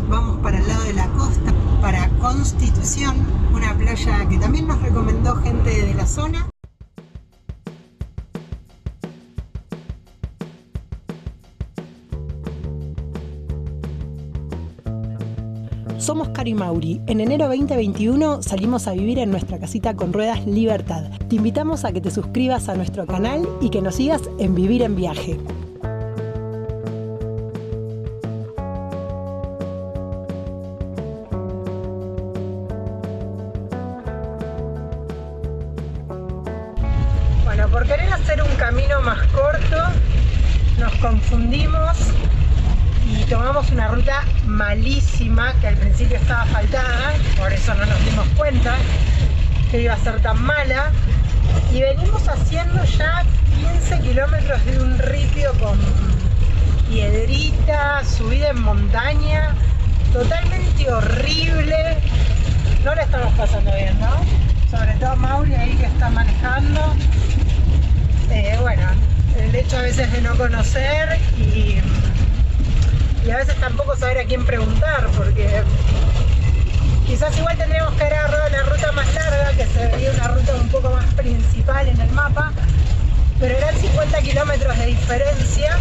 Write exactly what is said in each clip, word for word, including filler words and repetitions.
vamos para el lado de la costa, para Constitución, una playa que también nos recomendó gente de la zona. Somos Caro y Mauri. En enero veinte veintiuno salimos a vivir en nuestra casita con ruedas Libertad. Te invitamos a que te suscribas a nuestro canal y que nos sigas en Vivir en Viaje. Bueno, por querer hacer un camino más corto, nos confundimos y tomamos una ruta malísima que al principio estaba asfaltada, por eso no nos dimos cuenta que iba a ser tan mala, y venimos haciendo ya quince kilómetros de un ripio con piedrita, subida en montaña, totalmente horrible. No la estamos pasando bien, ¿no? Sobre todo Mauri ahí que está manejando. Eh, bueno, el hecho a veces de no conocer y Y a veces tampoco saber a quién preguntar, porque quizás igual tendríamos que haber agarrado la ruta más larga, que se veía una ruta un poco más principal en el mapa, pero eran cincuenta kilómetros de diferencia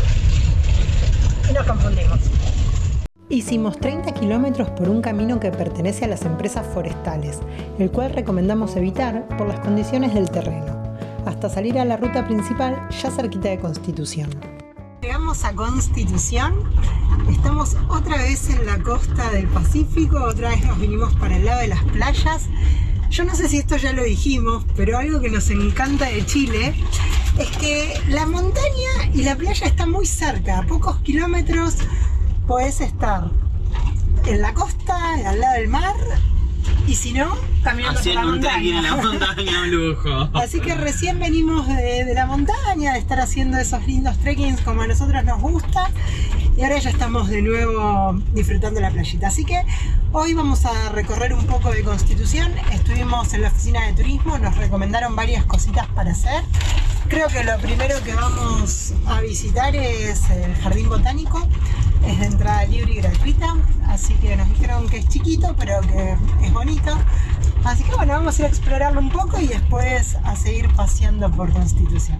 y nos confundimos. Hicimos treinta kilómetros por un camino que pertenece a las empresas forestales, el cual recomendamos evitar por las condiciones del terreno, hasta salir a la ruta principal ya cerquita de Constitución. Llegamos a Constitución, estamos otra vez en la costa del Pacífico, otra vez nos vinimos para el lado de las playas. Yo no sé si esto ya lo dijimos, pero algo que nos encanta de Chile es que la montaña y la playa están muy cerca, a pocos kilómetros podés estar en la costa, al lado del mar, y si no, caminando por la montaña. Haciendo un trekking en la montaña, un lujo. Así que recién venimos de, de la montaña, de estar haciendo esos lindos trekkings como a nosotros nos gusta, y ahora ya estamos de nuevo disfrutando la playita. Así que hoy vamos a recorrer un poco de Constitución. Estuvimos en la oficina de turismo, nos recomendaron varias cositas para hacer. Creo que lo primero que vamos a visitar es el Jardín Botánico. Es de entrada libre y gratuita, así que nos dijeron que es chiquito, pero que es bonito. Así que bueno, vamos a ir a explorarlo un poco y después a seguir paseando por Constitución.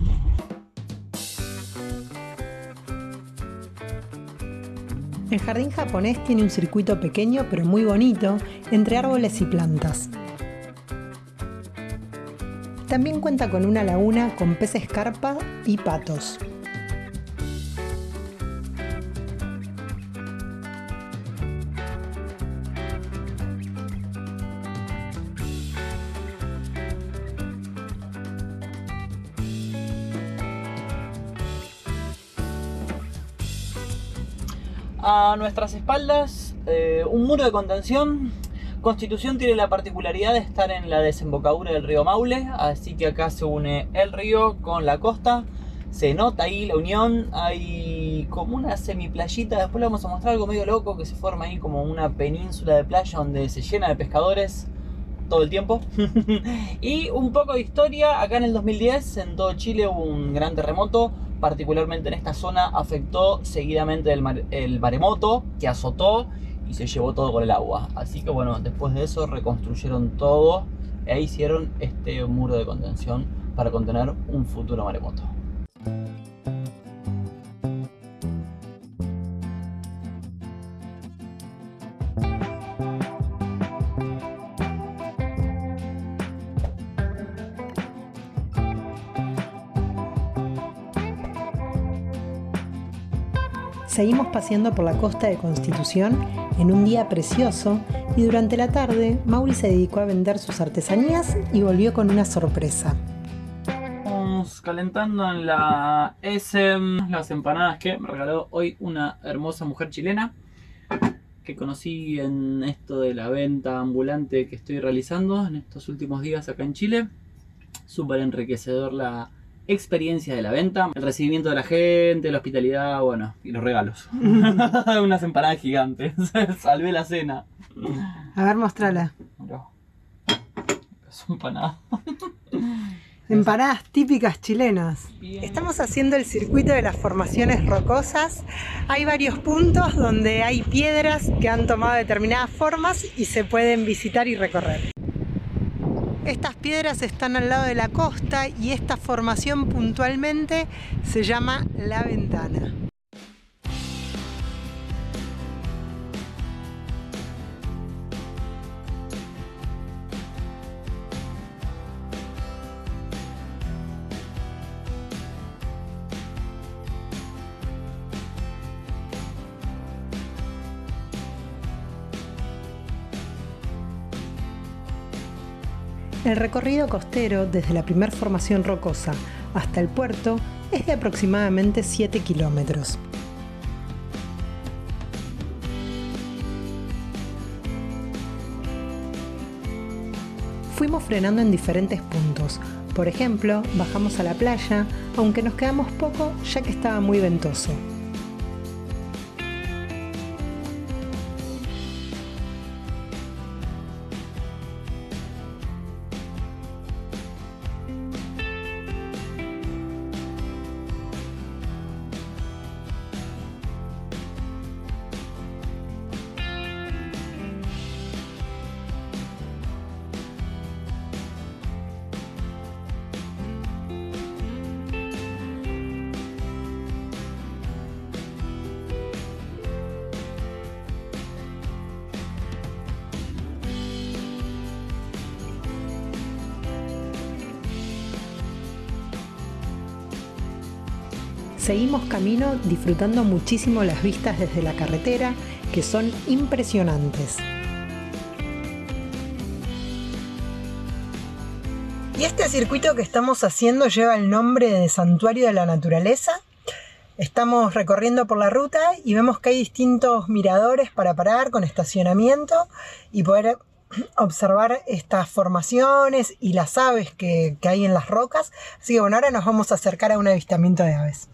El jardín japonés tiene un circuito pequeño pero muy bonito, entre árboles y plantas. También cuenta con una laguna con peces carpa y patos. A nuestras espaldas, eh, un muro de contención. Constitución tiene la particularidad de estar en la desembocadura del río Maule, así que acá se une el río con la costa. Se nota ahí la unión, hay como una semiplayita, después le vamos a mostrar algo medio loco que se forma ahí como una península de playa donde se llena de pescadores todo el tiempo. Y un poco de historia, acá en el dos mil diez en todo Chile hubo un gran terremoto, particularmente en esta zona afectó seguidamente el, mar, el maremoto que azotó y se llevó todo con el agua. Así que bueno, después de eso reconstruyeron todo e hicieron este muro de contención para contener un futuro maremoto. Seguimos paseando por la costa de Constitución en un día precioso y durante la tarde Mauri se dedicó a vender sus artesanías y volvió con una sorpresa. Estamos calentando en la S M las empanadas que me regaló hoy una hermosa mujer chilena que conocí en esto de la venta ambulante que estoy realizando en estos últimos días acá en Chile. Súper enriquecedor la experiencia de la venta, el recibimiento de la gente, la hospitalidad, bueno, y los regalos. Unas empanadas gigantes. Salvé la cena. A ver, mostrala. Mirá. Es empanada. Empanadas típicas chilenas. Bien. Estamos haciendo el circuito de las formaciones rocosas. Hay varios puntos donde hay piedras que han tomado determinadas formas y se pueden visitar y recorrer. Estas piedras están al lado de la costa y esta formación puntualmente se llama La Ventana. El recorrido costero desde la primera formación rocosa hasta el puerto es de aproximadamente siete kilómetros. Fuimos frenando en diferentes puntos. Por ejemplo, bajamos a la playa, aunque nos quedamos poco ya que estaba muy ventoso. Seguimos camino disfrutando muchísimo las vistas desde la carretera, que son impresionantes. Y este circuito que estamos haciendo lleva el nombre de Santuario de la Naturaleza. Estamos recorriendo por la ruta y vemos que hay distintos miradores para parar con estacionamiento y poder observar estas formaciones y las aves que, que hay en las rocas. Así que bueno, ahora nos vamos a acercar a un avistamiento de aves.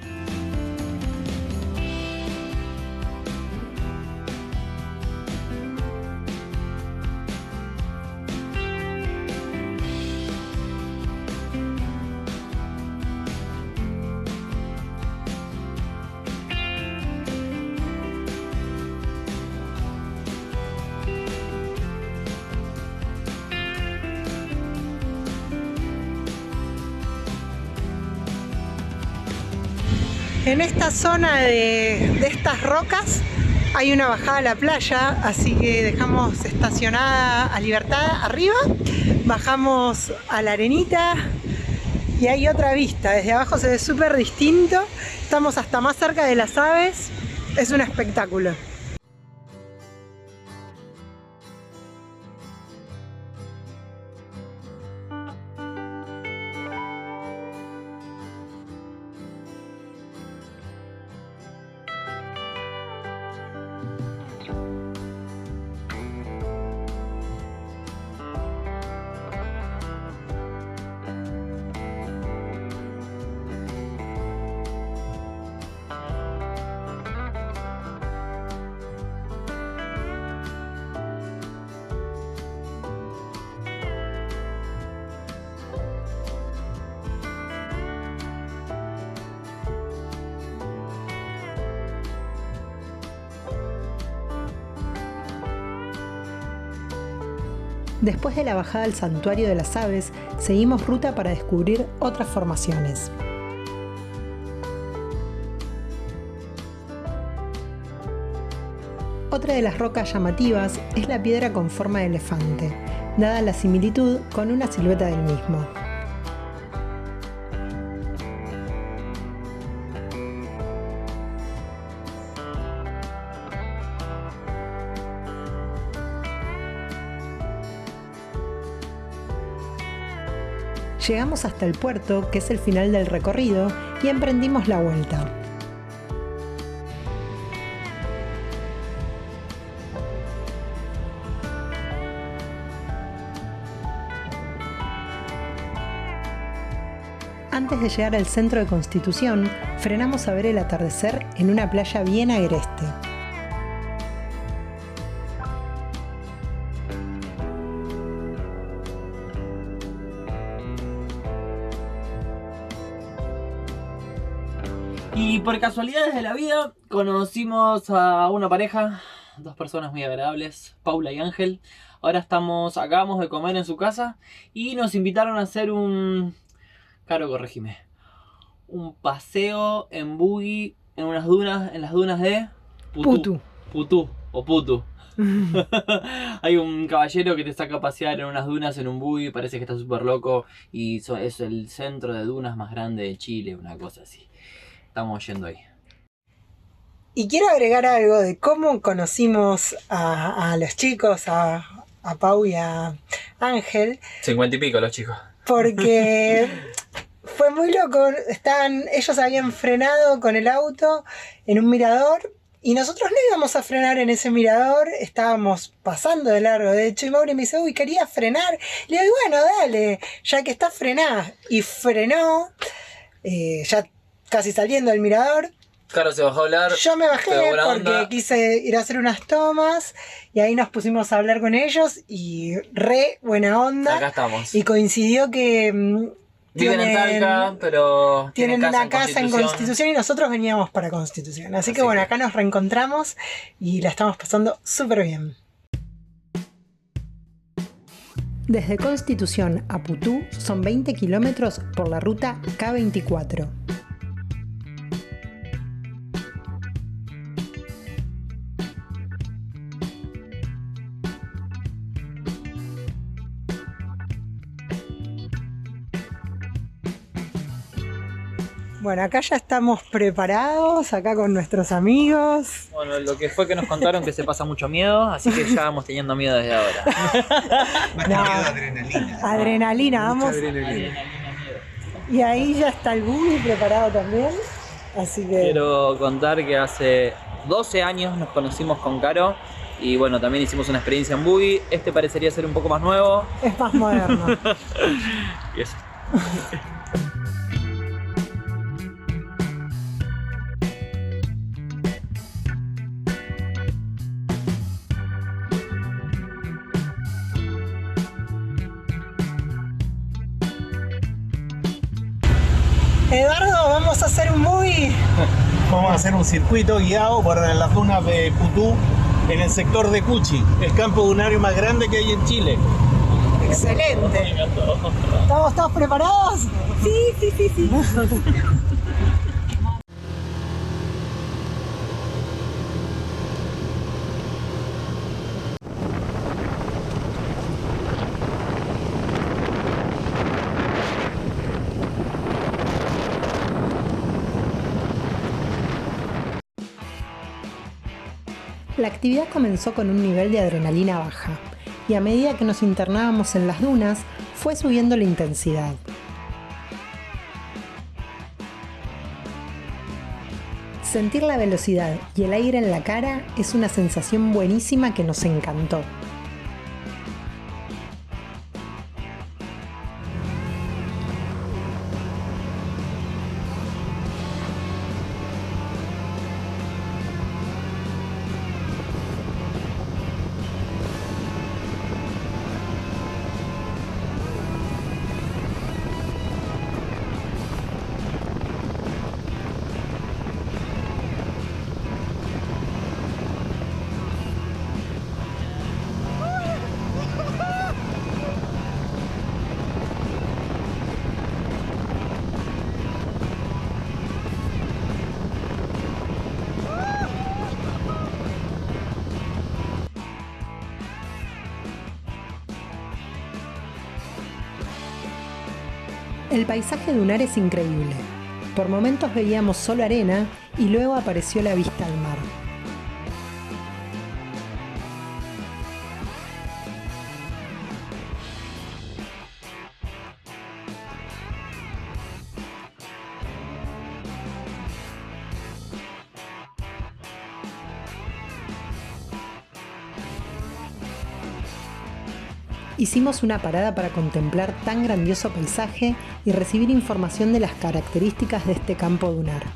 En esta zona de, de estas rocas hay una bajada a la playa, así que dejamos estacionada a Libertad arriba, bajamos a la arenita y hay otra vista. Desde abajo se ve súper distinto, estamos hasta más cerca de las aves, es un espectáculo. Después de la bajada al Santuario de las Aves, seguimos ruta para descubrir otras formaciones. Otra de las rocas llamativas es la piedra con forma de elefante, dada la similitud con una silueta del mismo. Llegamos hasta el puerto, que es el final del recorrido, y emprendimos la vuelta. Antes de llegar al centro de Constitución, frenamos a ver el atardecer en una playa bien agreste. Y por casualidades de la vida conocimos a una pareja, dos personas muy agradables, Paula y Ángel. Ahora estamos, acabamos de comer en su casa y nos invitaron a hacer un... Caro, corregime. Un paseo en buggy en unas dunas, en las dunas de Putú. Putu. Putú o Putu. Hay un caballero que te saca a pasear en unas dunas en un buggy, parece que está súper loco y so- es el centro de dunas más grande de Chile, una cosa así. Estamos yendo ahí. Y quiero agregar algo de cómo conocimos a, a los chicos, a, a Pau y a Ángel, Cincuenta y pico los chicos. porque fue muy loco. Estaban, ellos habían frenado con el auto en un mirador y nosotros no íbamos a frenar en ese mirador, estábamos pasando de largo, de hecho, y Mauri me dice, uy, quería frenar. Le digo, bueno, dale, ya que está, frená. Y frenó, eh, ya casi saliendo del mirador. Caro se bajó a hablar. Yo me bajé pero buena porque onda. quise ir a hacer unas tomas y ahí nos pusimos a hablar con ellos y re buena onda. Acá estamos. Y coincidió que mm, Viven en tienen, Talca, pero tienen casa una en casa en Constitución. Constitución y nosotros veníamos para Constitución. Así, Así que bueno, que- acá nos reencontramos y la estamos pasando súper bien. Desde Constitución a Putú son veinte kilómetros por la ruta K veinticuatro. Bueno, acá ya estamos preparados, acá con nuestros amigos. Bueno, lo que fue que nos contaron que se pasa mucho miedo, así que ya vamos teniendo miedo desde ahora. Más No. que miedo, adrenalina. Adrenalina, Mucha vamos. adrenalina. Y ahí ya está el buggy preparado también. Así que Quiero contar que hace doce años nos conocimos con Caro y bueno, también hicimos una experiencia en buggy. Este parecería ser un poco más nuevo es más moderno. y eso. Eduardo, vamos a hacer un buggy. Vamos a hacer un circuito guiado por las dunas de Putú en el sector de Cuchi, el campo dunario más grande que hay en Chile. Excelente. ¿Estamos todos preparados? Sí, sí, sí, sí. La actividad comenzó con un nivel de adrenalina baja y a medida que nos internábamos en las dunas fue subiendo la intensidad. Sentir la velocidad y el aire en la cara es una sensación buenísima que nos encantó. El paisaje dunar es increíble. Por momentos veíamos solo arena y luego apareció la vista al mar. Hicimos una parada para contemplar tan grandioso paisaje y recibir información de las características de este campo dunar.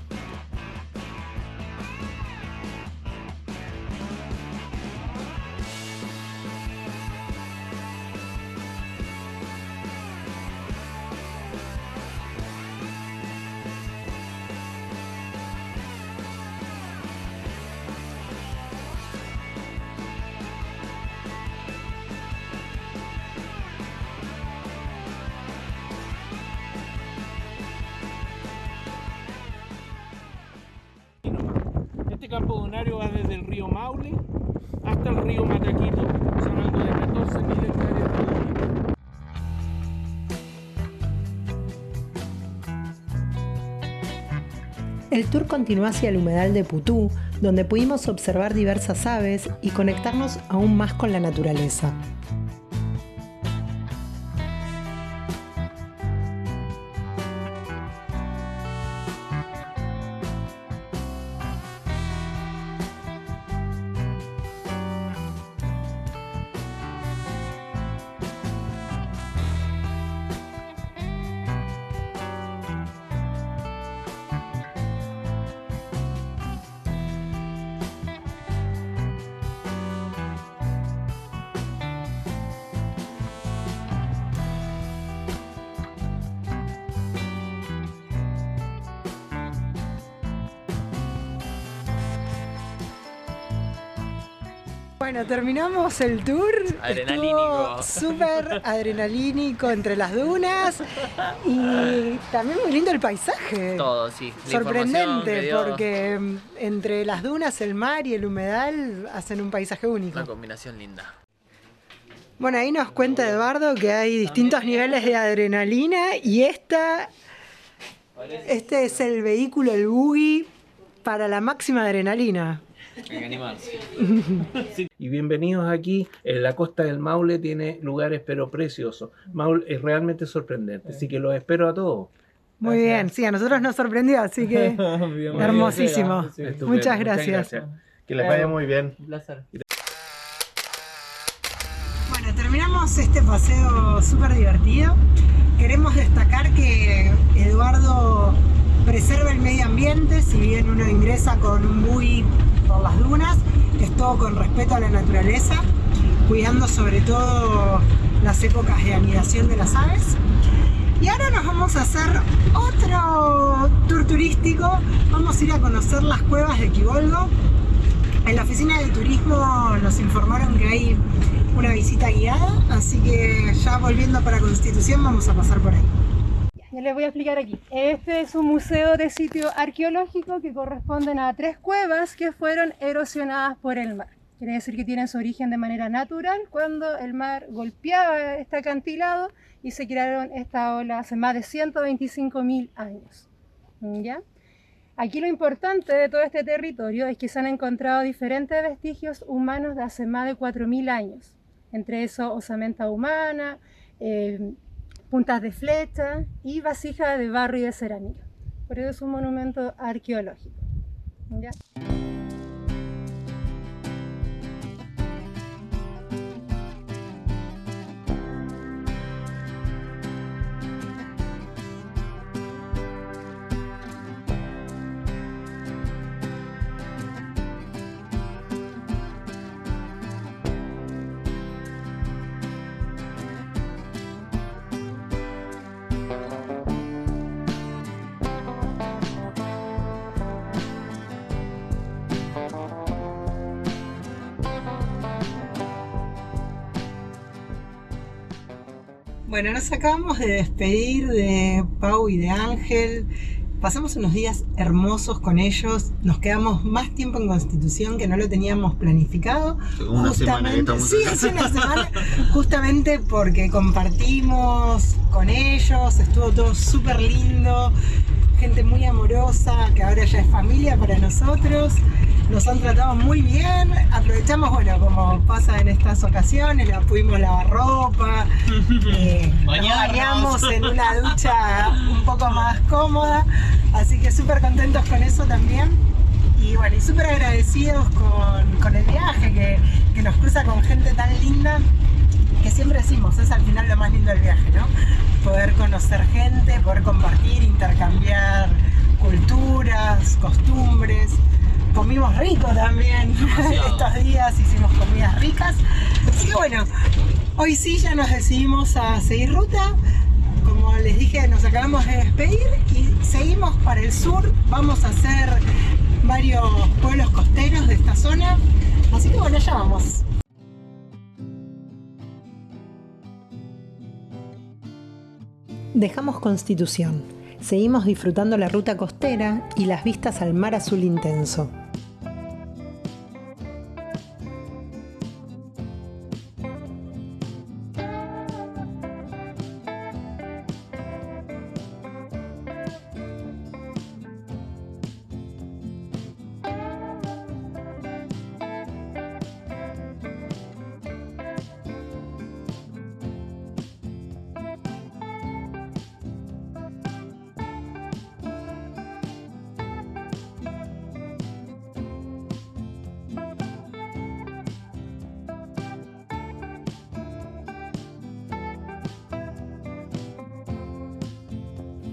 campo dunario va desde el río Maule hasta el río Mataquito. Son algo de catorce mil hectáreas de dunas. El tour continúa hacia el humedal de Putú, donde pudimos observar diversas aves y conectarnos aún más con la naturaleza. Bueno, terminamos el tour. Adrenalínico. Estuvo súper adrenalínico entre las dunas y también muy lindo el paisaje. Todo, sí. La Sorprendente, dio... porque mm, entre las dunas, el mar y el humedal hacen un paisaje único. Una combinación linda. Bueno, ahí nos cuenta Eduardo que hay distintos niveles de adrenalina y esta, este es el vehículo, el buggy, para la máxima adrenalina. Hay que animarse. Y bienvenidos aquí. En la costa del Maule tiene lugares pero preciosos. Maule es realmente sorprendente, así que los espero a todos. Muy bien, sí, a nosotros nos sorprendió, así que hermosísimo. Estupendo, Muchas gracias. Que les vaya muy bien. Un placer. Bueno, terminamos este paseo súper divertido. Queremos destacar que Eduardo preserva el medio ambiente, si bien uno ingresa con un buggy por las dunas, es todo con respeto a la naturaleza, cuidando sobre todo las épocas de anidación de las aves. Y ahora nos vamos a hacer otro tour turístico, vamos a ir a conocer las cuevas de Quibolgo. En la oficina de turismo nos informaron que hay una visita guiada, así que ya volviendo para Constitución vamos a pasar por ahí. Ya les voy a explicar aquí. Este es un museo de sitio arqueológico que corresponden a tres cuevas que fueron erosionadas por el mar. Quiere decir que tienen su origen de manera natural cuando el mar golpeaba este acantilado y se crearon esta ola hace más de ciento veinticinco mil años. ¿Ya? Aquí lo importante de todo este territorio es que se han encontrado diferentes vestigios humanos de hace más de cuatro mil años. Entre eso, osamenta humana, eh, puntas de flecha y vasijas de barro y de cerámica. Por eso es un monumento arqueológico. ¿Ya? Bueno, nos acabamos de despedir de Pau y de Ángel. Pasamos unos días hermosos con ellos. Nos quedamos más tiempo en Constitución que no lo teníamos planificado. Una semana que estamos Sí, acá. hace una semana. Justamente porque compartimos con ellos. Estuvo todo súper lindo. Gente muy amorosa, que ahora ya es familia para nosotros. Nos han tratado muy bien. Aprovechamos, bueno, como pasa en estas ocasiones, la pudimos lavar ropa, eh, nos Bañarnos. bañamos en una ducha un poco más cómoda. Así que súper contentos con eso también. Y bueno, y súper agradecidos con, con el viaje, que, que nos cruza con gente tan linda, que siempre decimos, es al final lo más lindo del viaje, ¿no? Poder conocer gente, poder compartir, intercambiar culturas, costumbres. Comimos rico también estos días, hicimos comidas ricas. Así que bueno, hoy sí ya nos decidimos a seguir ruta. Como les dije, nos acabamos de despedir y seguimos para el sur. Vamos a hacer varios pueblos costeros de esta zona. Así que bueno, ya vamos. Dejamos Constitución. Seguimos disfrutando la ruta costera y las vistas al mar azul intenso.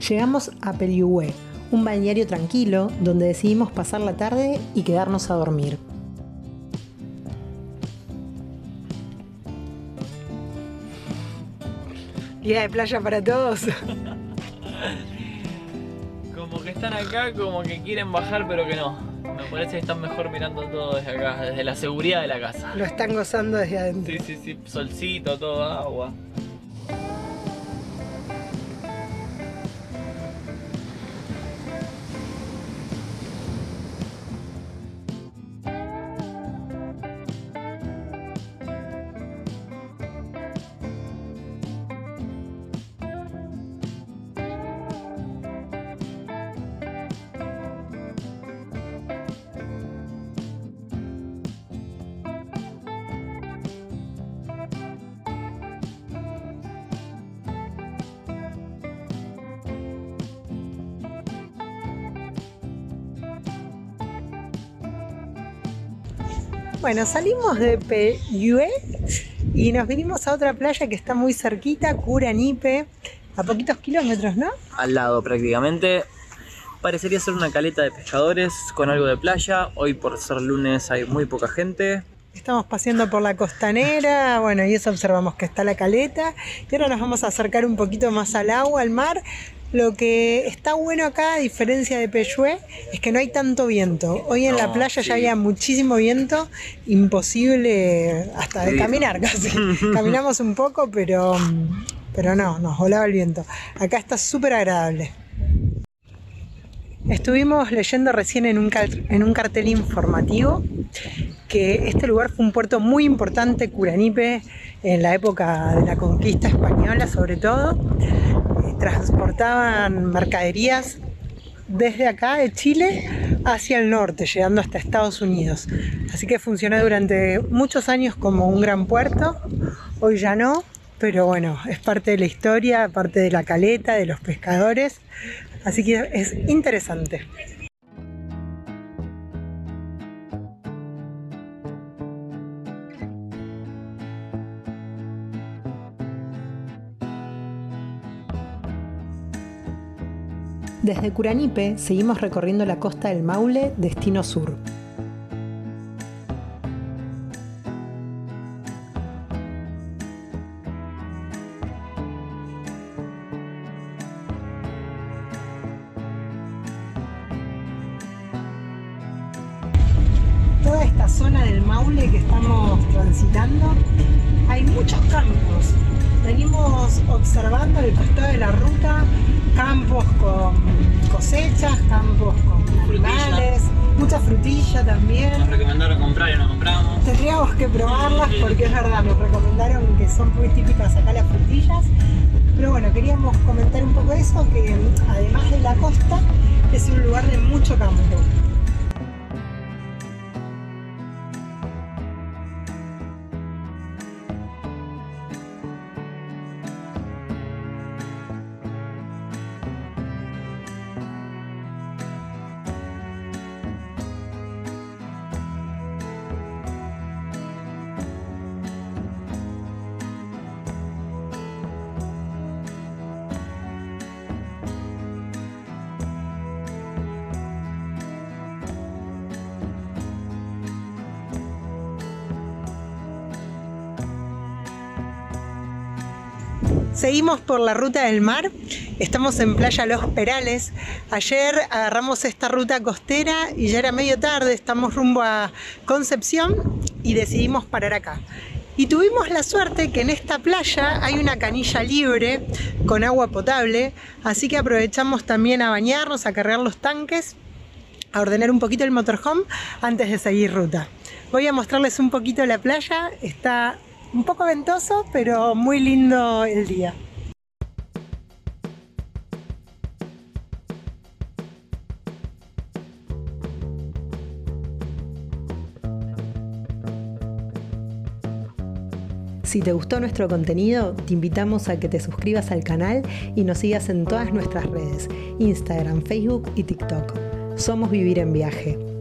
Llegamos a Peliué, un balneario tranquilo donde decidimos pasar la tarde y quedarnos a dormir. Día de playa para todos. Como que están acá, como que quieren bajar, pero que no. Me parece que están mejor mirando todo desde acá, desde la seguridad de la casa. Lo están gozando desde adentro. Sí, sí, sí, solcito, todo agua. Bueno, salimos de Peliué y nos vinimos a otra playa que está muy cerquita, Curanipe, a poquitos kilómetros, ¿no? Al lado prácticamente. Parecería ser una caleta de pescadores con algo de playa. Hoy por ser lunes hay muy poca gente. Estamos paseando por la costanera, bueno, y eso observamos que está la caleta. Y ahora nos vamos a acercar un poquito más al agua, al mar. Lo que está bueno acá, a diferencia de Peliué, es que no hay tanto viento. Hoy en No, la playa sí. ya había muchísimo viento, imposible hasta de Sí. caminar casi. Caminamos un poco, pero, pero no, nos volaba el viento. Acá está súper agradable. Estuvimos leyendo recién en un, cal- en un cartel informativo que este lugar fue un puerto muy importante, Curanipe, en la época de la conquista española sobre todo. Transportaban mercaderías desde acá de Chile hacia el norte, llegando hasta Estados Unidos. Así que funcionó durante muchos años como un gran puerto. Hoy ya no, pero bueno, es parte de la historia, parte de la caleta, de los pescadores. Así que es interesante. Desde Curanipe seguimos recorriendo la costa del Maule, destino sur. Toda esta zona del Maule que estamos transitando, hay muchos campos. Venimos observando al costado de la ruta campos con cosechas, campos con animales, mucha frutilla también. Nos recomendaron comprar y no compramos. Tendríamos que probarlas porque es verdad, nos recomendaron que son muy típicas acá las frutillas. Pero bueno, queríamos comentar un poco eso, que además de la costa es un lugar de mucho campo. Seguimos por la ruta del mar, estamos en Playa Los Perales. Ayer agarramos esta ruta costera y ya era medio tarde, estamos rumbo a Concepción y decidimos parar acá. Y tuvimos la suerte que en esta playa hay una canilla libre con agua potable, así que aprovechamos también a bañarnos, a cargar los tanques, a ordenar un poquito el motorhome antes de seguir ruta. Voy a mostrarles un poquito la playa, está un poco ventoso, pero muy lindo el día. Si te gustó nuestro contenido, te invitamos a que te suscribas al canal y nos sigas en todas nuestras redes, Instagram, Facebook y TikTok. Somos Vivir en Viaje.